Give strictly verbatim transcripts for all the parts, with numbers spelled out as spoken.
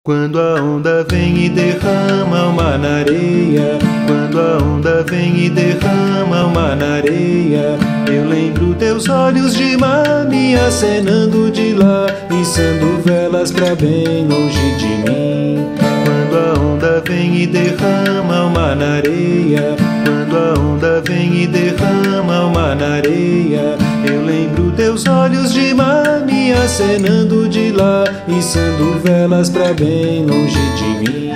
Quando a onda vem e derrama uma na areia, quando a onda vem e derrama uma na areia, eu lembro teus olhos de mar me acenando de lá, içando velas pra bem longe de mim. Quando a onda vem e derrama uma na areia, quando a onda vem e derrama uma na areia, eu lembro teus olhos de mar me acenando de lá, içando velas pra bem longe de mim.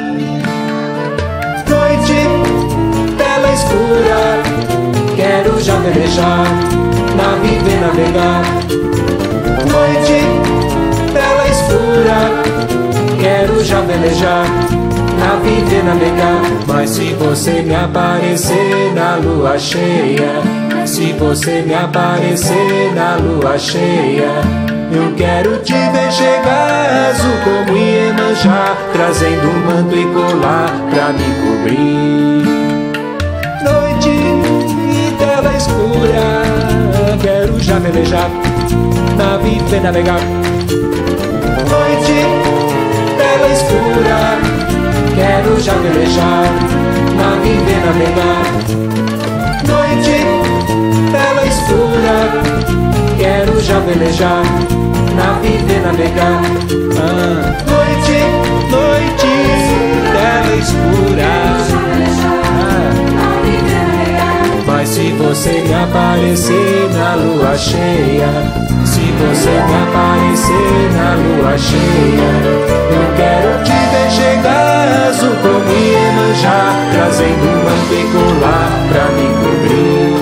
Noite, tela escura, quero já velejar, nave vem navegar. Noite, tela escura, quero já velejar, nave vem navegar. Mas se você me aparecer na lua cheia, se você me aparecer na lua cheia, eu quero te ver chegar azul como Iemanjá, trazendo um manto e colar pra me cobrir. Noite e tela escura, quero já velejar, nave vem navegar. Noite, tela escura, quero já velejar, nave vem navegar. Noite, tela escura, quero já velejar, nave vem navegar. Ah, Noite, noite, tela escura, ah. Mas se você me aparecer na lua cheia, se você me aparecer na lua cheia, eu quero te ver chegar azul como Iemanjá, trazendo um manto e colar pra me cobrir.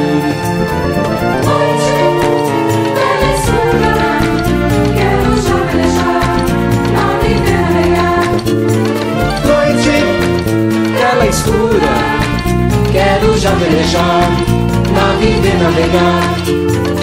Escura, quero já velejar, nave vem navegar.